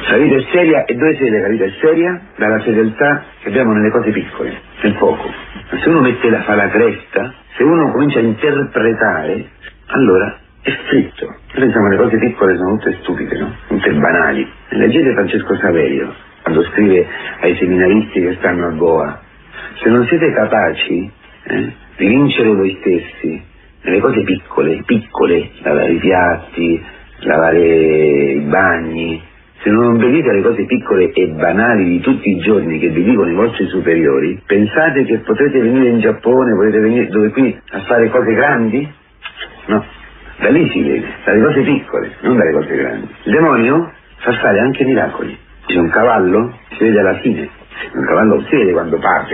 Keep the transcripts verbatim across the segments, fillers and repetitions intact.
La vita è seria, e dove si vede che la vita è seria? Dalla fedeltà che abbiamo nelle cose piccole, nel poco. Ma se uno mette la, fa la cresta, se uno comincia a interpretare, allora è fritto. Noi pensiamo che le cose piccole sono tutte stupide, no? Tutte banali. Leggete Francesco Saverio, quando scrive ai seminaristi che stanno a Goa: se non siete capaci eh, di vincere voi stessi nelle cose piccole, piccole, lavare i piatti, lavare i bagni, se non obbedite alle cose piccole e banali di tutti i giorni che vi dicono i vostri superiori, pensate che potrete venire in Giappone, potete venire dove qui a fare cose grandi? No, da lì si vede, dalle cose piccole, non dalle cose grandi. Il demonio fa fare anche miracoli. C'è un cavallo, si vede alla fine, un cavallo si vede quando parte,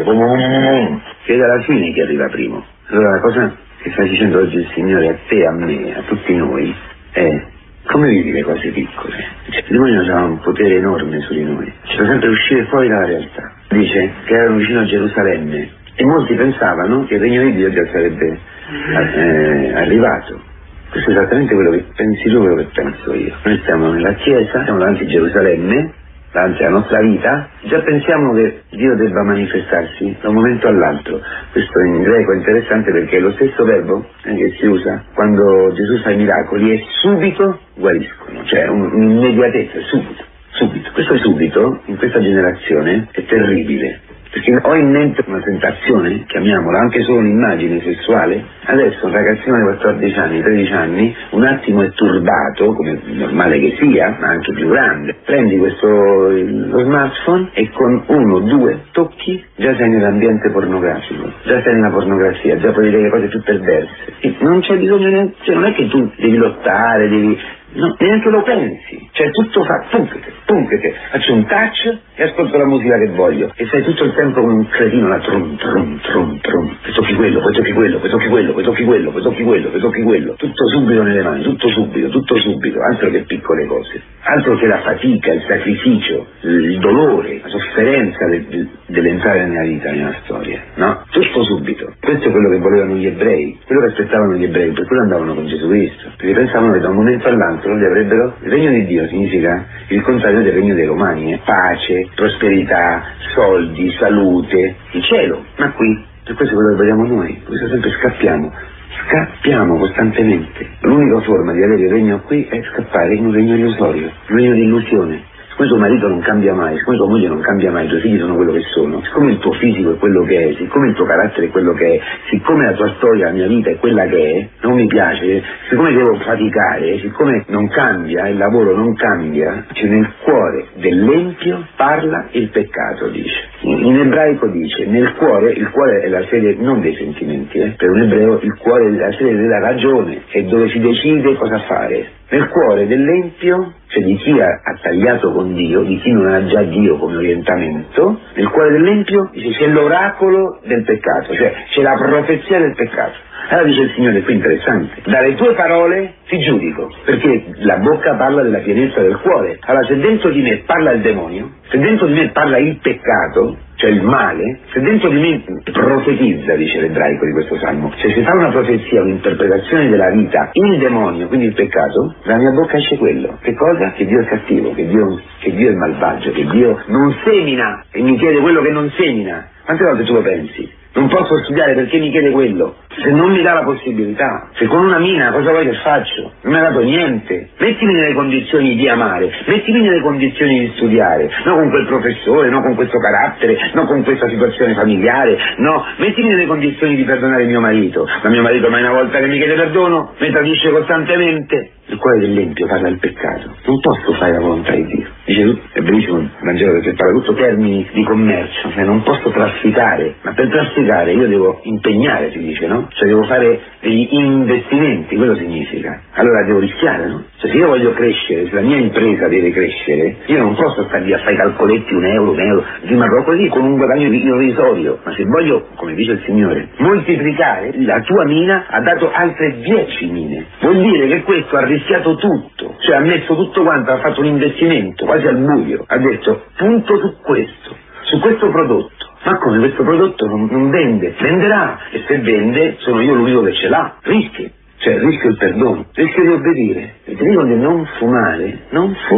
si vede alla fine chi arriva primo. Allora la cosa che sta dicendo oggi il Signore a te, a me, a tutti noi, è: come vivi le cose piccole? Il demonio ha un potere enorme su di noi, ci fa sempre uscire fuori dalla realtà. Dice che erano vicino a Gerusalemme e molti pensavano che il regno di Dio già sarebbe eh, arrivato. Questo è esattamente quello che pensi tu, quello che penso io. Noi stiamo nella chiesa, siamo davanti a Gerusalemme, davanti alla nostra vita, già pensiamo che Dio debba manifestarsi da un momento all'altro. Questo in greco è interessante perché è lo stesso verbo eh, che si usa quando Gesù fa i miracoli, e subito guariscono, cioè un, un'immediatezza, subito, subito. Questo subito, in questa generazione, è terribile, perché ho in mente una tentazione, chiamiamola, anche solo un'immagine sessuale. Adesso un ragazzino di quattordici anni, tredici anni, un attimo è turbato, come normale che sia, ma anche più grande, prendi questo lo smartphone e con uno, due tocchi già sei nell'ambiente pornografico, già sei nella pornografia, già puoi dire le cose più perverse. E non c'è bisogno neanche, cioè non è che tu devi lottare, devi... No, neanche lo pensi, cioè tutto fa punchete, punchete, faccio un touch e ascolto la musica che voglio e stai tutto il tempo come un cretino là, trum trum trum trum, poi tocchi quello, poi tocchi quello, poi tocchi quello, poi tocchi quello, poi tocchi quello, poi tocchi quello, tutto subito nelle mani, tutto subito, tutto subito, altro che piccole cose, altro che la fatica, il sacrificio, il dolore, la sofferenza de, de, dell'entrare nella vita, nella storia, no? Tutto subito. Questo è quello che volevano gli ebrei, quello che aspettavano gli ebrei, per quello andavano con Gesù Cristo, perché pensavano che da un momento all'altro li avrebbero. Il regno di Dio significa il contrario del regno dei Romani, eh? Pace, prosperità, soldi, salute, il cielo. Ma qui, per questo è quello che vogliamo noi, per questo sempre scappiamo, scappiamo costantemente. L'unica forma di avere il regno qui è scappare in un regno illusorio, un regno di illusione. Siccome tuo marito non cambia mai, siccome tua moglie non cambia mai, i tuoi figli sono quello che sono, siccome il tuo fisico è quello che è, siccome il tuo carattere è quello che è, siccome la tua storia, la mia vita è quella che è, non mi piace, siccome devo faticare, siccome non cambia, il lavoro non cambia, cioè nel cuore dell'empio parla il peccato, dice. In ebraico dice, nel cuore, il cuore è la sede non dei sentimenti, eh? Per un ebreo il cuore è la sede della ragione, è dove si decide cosa fare. Nel cuore dell'empio, cioè di chi ha, ha tagliato con Dio, di chi non ha già Dio come orientamento, nel cuore dell'empio dice, c'è l'oracolo del peccato, cioè c'è la profezia del peccato. Allora dice il Signore, qui interessante, dalle tue parole ti giudico, perché la bocca parla della pienezza del cuore. Allora se dentro di me parla il demonio, se dentro di me parla il peccato, cioè il male, se dentro di me profetizza, dice l'ebraico di questo salmo, cioè se fa una profezia, un'interpretazione della vita, il demonio, quindi il peccato, dalla mia bocca esce quello. Che cosa? Che Dio è cattivo, che Dio, che Dio è malvagio, che Dio non semina e mi chiede quello che non semina. Quante volte tu lo pensi? Non posso studiare perché mi chiede quello, se non mi dà la possibilità. Se con una mina cosa vuoi che faccio? Non mi ha dato niente. Mettimi nelle condizioni di amare, mettimi nelle condizioni di studiare, no con quel professore, no con questo carattere, no con questa situazione familiare, no, mettimi nelle condizioni di perdonare mio marito. Ma mio marito mai una volta che mi chiede perdono, mi tradisce costantemente. Il cuore dell'empio parla del peccato. Non posso fare la volontà di Dio. Dice, è bellissimo il Vangelo perché parla tutto termini di commercio, cioè non posso trafficare, ma per trafficare io devo impegnare, si dice, no? Cioè devo fare degli investimenti, quello significa. Allora devo rischiare, no? Cioè se io voglio crescere, se la mia impresa deve crescere, io non posso stare lì a fare i calcoletti, un euro, un euro, rimarrò così con un guadagno irrisorio. Ma se voglio, come dice il Signore, moltiplicare, la tua mina ha dato altre dieci mine. Vuol dire che questo ha rischiato tutto, cioè ha messo tutto quanto, ha fatto un investimento quasi al buio, ha detto punto su questo, su questo prodotto. Ma come questo prodotto non, non vende? Venderà, e se vende sono io l'unico che ce l'ha. Rischi, cioè rischio il perdono, rischio di obbedire. E ti dico di non fumare, non fumi.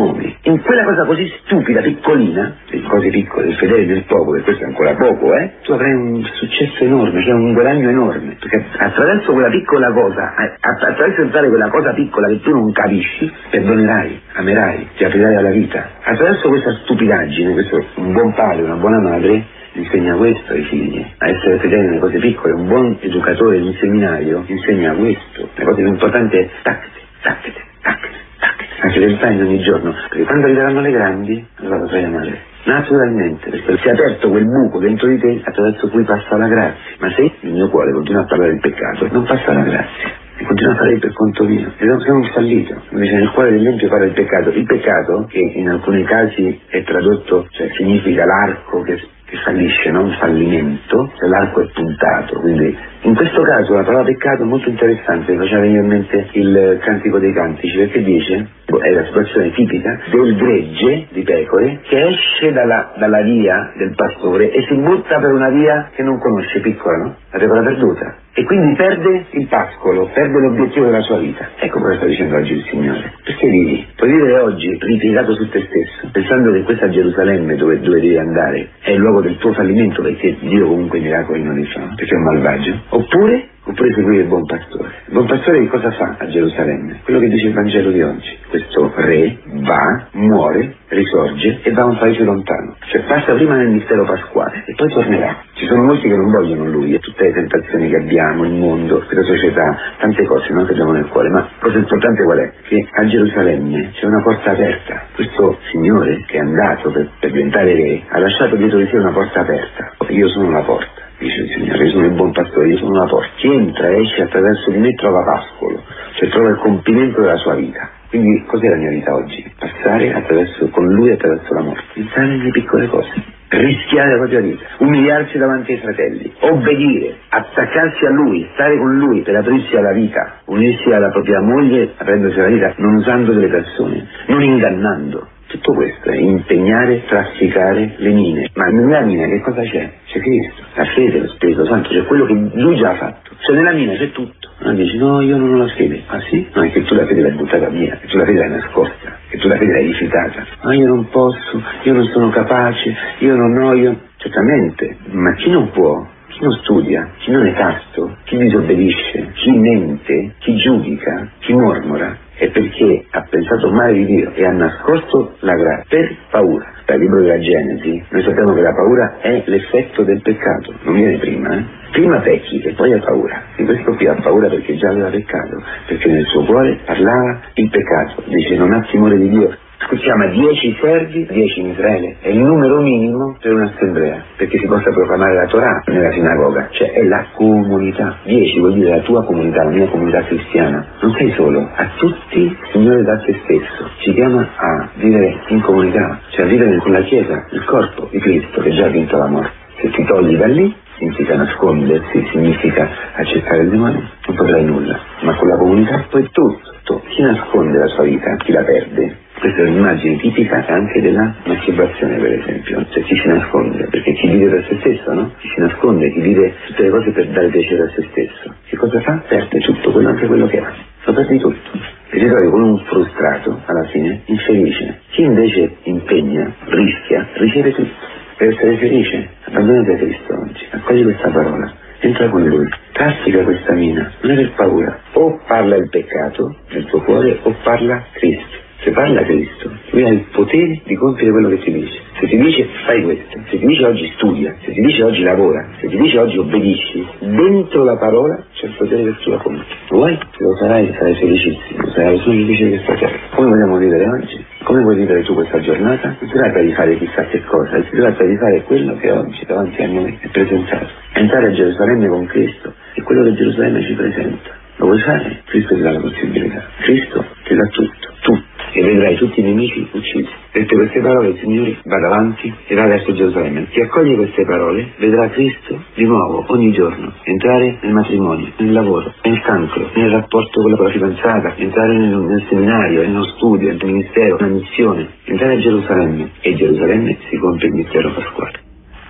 in quella cosa così stupida, piccolina, le cose piccole, il fedele del popolo, e questo è ancora poco, eh, tu avrai un successo enorme, cioè un guadagno enorme, perché attraverso quella piccola cosa, attraverso entrare quella cosa piccola che tu non capisci, perdonerai, amerai, ti aprirai alla vita. Attraverso questa stupidaggine, questo un buon padre, una buona madre insegna questo ai figli, a essere fedeli nelle cose piccole. Un buon educatore in un seminario insegna questo. La cosa più importante è taccate, taccate, taccate, taccate. La fedeltà in ogni giorno, perché quando arriveranno le grandi, allora potrai amare. Naturalmente, perché si è aperto quel buco dentro di te attraverso cui passa la grazia. Ma se il mio cuore continua a parlare del peccato, non passa la grazia. E continua a fare per conto mio. E non siamo fallito. Invece nel cuore dell'empio parla il peccato. Il peccato, che in alcuni casi è tradotto, cioè significa l'arco che che fallisce, non fallimento, se l'arco è puntato. Quindi in questo caso la parola peccato è molto interessante, mi faceva venire in mente il Cantico dei Cantici, perché dice, è la situazione tipica del gregge di pecore che esce dalla, dalla via del pastore e si butta per una via che non conosce, piccola, no? La pecora perduta. E quindi perde il pascolo, perde l'obiettivo della sua vita. Ecco cosa sta dicendo oggi il Signore. Perché vivi? Puoi vivere oggi ripiegato su te stesso, pensando che questa Gerusalemme dove, dove devi andare è il luogo del tuo fallimento, perché Dio comunque miracoli non li fa, perché è un malvagio. Oppure, oppure seguire il buon pastore. Il buon pastore che cosa fa a Gerusalemme? Quello che dice il Vangelo di oggi. Questo re va, muore, risorge e va a un paese lontano. Cioè passa prima nel mistero pasquale e poi tornerà. Ci sono molti che non vogliono lui e tutte le tentazioni che abbiamo, il mondo, la società, tante cose, no, che abbiamo nel cuore. Ma cosa importante qual è? Che a Gerusalemme c'è una porta aperta. Questo Signore che è andato per, per diventare re ha lasciato dietro di sé una porta aperta. Io sono la porta, dice il Signore, io sono il buon pastore, io sono la porta. Chi entra e esce attraverso di me trova pascolo, cioè trova il compimento della sua vita. Quindi cos'è la mia vita oggi? Passare attraverso, con lui attraverso la morte, entrare nelle piccole cose, rischiare la propria vita, umiliarsi davanti ai fratelli, obbedire, attaccarsi a lui, stare con lui per aprirsi alla vita, unirsi alla propria moglie, aprendersi alla vita, non usando delle persone, non ingannando. Tutto questo è impegnare, trafficare le mine. Ma nella mina che cosa c'è? C'è Cristo, la fede, lo Spirito Santo, c'è quello che lui già ha fatto. Cioè nella mina c'è tutto. Non dici, no, io non ho la fede. Ah sì? No, è che tu la fede l'hai buttata via, che tu la fede l'hai nascosta, che tu la fede l'hai rifiutata. Ma io non posso, io non sono capace, io non ho, io... Certamente, ma chi non può, chi non studia, chi non è casto, chi disobbedisce, chi mente, chi giudica, chi mormora, è perché ha pensato male di Dio e ha nascosto la grazia per paura. Dal libro della Genesi noi sappiamo che la paura è l'effetto del peccato, non viene prima, eh? Prima pecchi e poi hai paura. E questo qui ha paura perché già aveva peccato, perché nel suo cuore parlava il peccato. Dice non ha timore di Dio. Si chiama dieci servi, dieci in Israele, è il numero minimo per un'assemblea, perché si possa proclamare la Torah nella sinagoga, cioè è la comunità. Dieci vuol dire la tua comunità, la mia comunità cristiana. Non sei solo, a tutti il Signore da se stesso ci chiama a vivere in comunità, cioè a vivere con la Chiesa, il corpo di Cristo che già ha vinto la morte. Se ti togli da lì, significa nascondersi, significa accettare il demonio, non potrai nulla, ma con la comunità poi tutto. Chi nasconde la sua vita, chi la perde. Questa è un'immagine tipica anche della masturbazione, per esempio. Cioè chi si nasconde, perché chi vive per se stesso, no? Chi si nasconde, chi vive tutte le cose per dare piacere a se stesso. Che cosa fa? Perde tutto, quello anche quello che ha. Lo perdi tutto. E si trova con un frustrato, alla fine, infelice. Chi invece impegna, rischia, riceve tutto. Per essere felice, abbandonati a Cristo oggi. Accogli questa parola. Entra con lui, traffica questa mina, non aver paura. O parla il peccato nel tuo cuore o parla Cristo. Se parla Cristo, lui ha il potere di compiere quello che ti dice. Se ti dice fai questo, se ti dice oggi studia, se ti dice oggi lavora, se ti dice oggi obbedisci, dentro la parola c'è il potere che tu la compi. Vuoi? Lo sarai, sarai felicissimo, sarai più felice di questa terra. Come vogliamo vivere oggi? Come vuoi vivere tu questa giornata? Non si tratta di fare chissà che cosa, si tratta di fare quello che oggi davanti a noi è presentato. Entrare a Gerusalemme con Cristo è quello che Gerusalemme ci presenta. Lo vuoi fare? Cristo ti dà la possibilità. Cristo ti dà tutto, tutto. E vedrai tutti i nemici uccisi. Dette queste parole il Signore va davanti e va verso Gerusalemme. Chi accoglie queste parole vedrà Cristo di nuovo ogni giorno entrare nel matrimonio, nel lavoro, nel cancro, nel rapporto con la fidanzata, entrare nel, nel seminario, nello studio, nel ministero, nella missione, entrare a Gerusalemme e Gerusalemme si compie il mistero pasquale.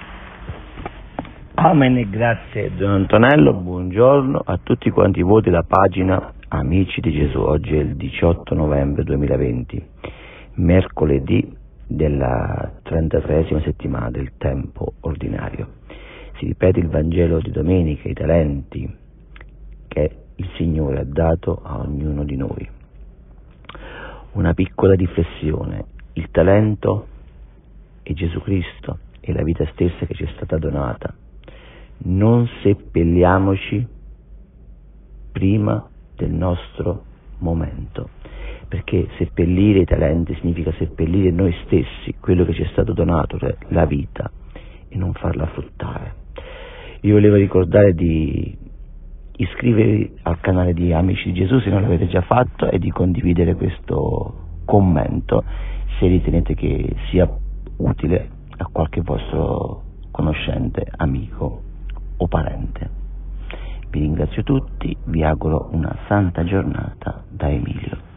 Amen e grazie Don Antonello, buongiorno a tutti quanti voi della pagina Amici di Gesù. Oggi è il diciotto novembre duemilaventi. mercoledì della trentatreesima settimana del tempo ordinario. Si ripete il Vangelo di domenica, i talenti che il Signore ha dato a ognuno di noi. Una piccola riflessione: il talento è Gesù Cristo, è la vita stessa che ci è stata donata. Non seppelliamoci prima del nostro momento, perché seppellire i talenti significa seppellire noi stessi, quello che ci è stato donato, cioè la vita, e non farla fruttare. Vi volevo ricordare di iscrivervi al canale di Amici di Gesù se non l'avete già fatto e di condividere questo commento se ritenete che sia utile a qualche vostro conoscente, amico o parente. Vi ringrazio tutti, vi auguro una santa giornata da Emilio.